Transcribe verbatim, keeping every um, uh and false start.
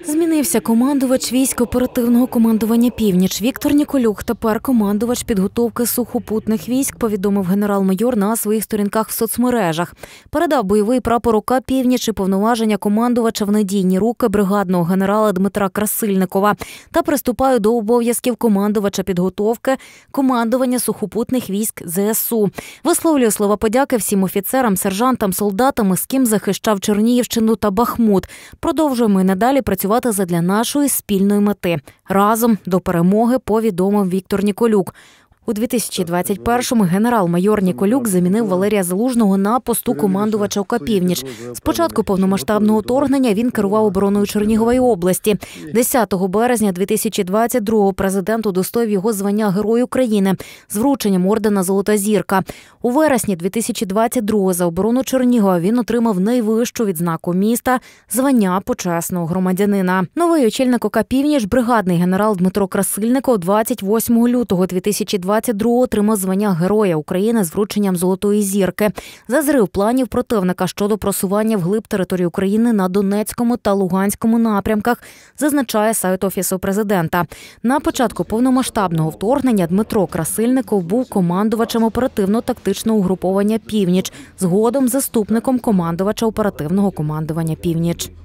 Змінився командувач військ оперативного командування «Північ». Віктор Ніколюк тепер командувач підготовки сухопутних військ, повідомив генерал-майор на своїх сторінках в соцмережах. Передав бойовий прапор ОК «Північ» і повноваження командувача в надійні руки бригадного генерала Дмитра Красильникова та приступаю до обов'язків командувача підготовки командування сухопутних військ зе ес у. Висловлюю слова подяки всім офіцерам, сержантам, солдатам, з ким захищав Чернігівщину та Бахмут. Продовжуємо і надалі працювати задля нашої спільної мети. Разом до перемоги, повідомив Віктор Ніколюк. У дві тисячі двадцять першому генерал-майор Ніколюк замінив Валерія Залужного на посту командувача ОК «Північ». З початку повномасштабного вторгнення він керував обороною Чернігової області. десятого березня дві тисячі двадцять другого президент удостоїв його звання Герой України з врученням ордена «Золота зірка». У вересні дві тисячі двадцять другого за оборону Чернігова він отримав найвищу відзнаку міста – звання почесного громадянина. Новий очільник ОК «Північ» бригадний генерал Дмитро Красильников двадцять восьмого лютого дві тисячі двадцять другого отримав звання Героя України з врученням «Золотої зірки» за зрив планів противника щодо просування вглиб території України на Донецькому та Луганському напрямках, зазначає сайт Офісу президента. На початку повномасштабного вторгнення Дмитро Красильников був командувачем оперативно-тактичного угруповання «Північ», згодом заступником командувача оперативного командування «Північ».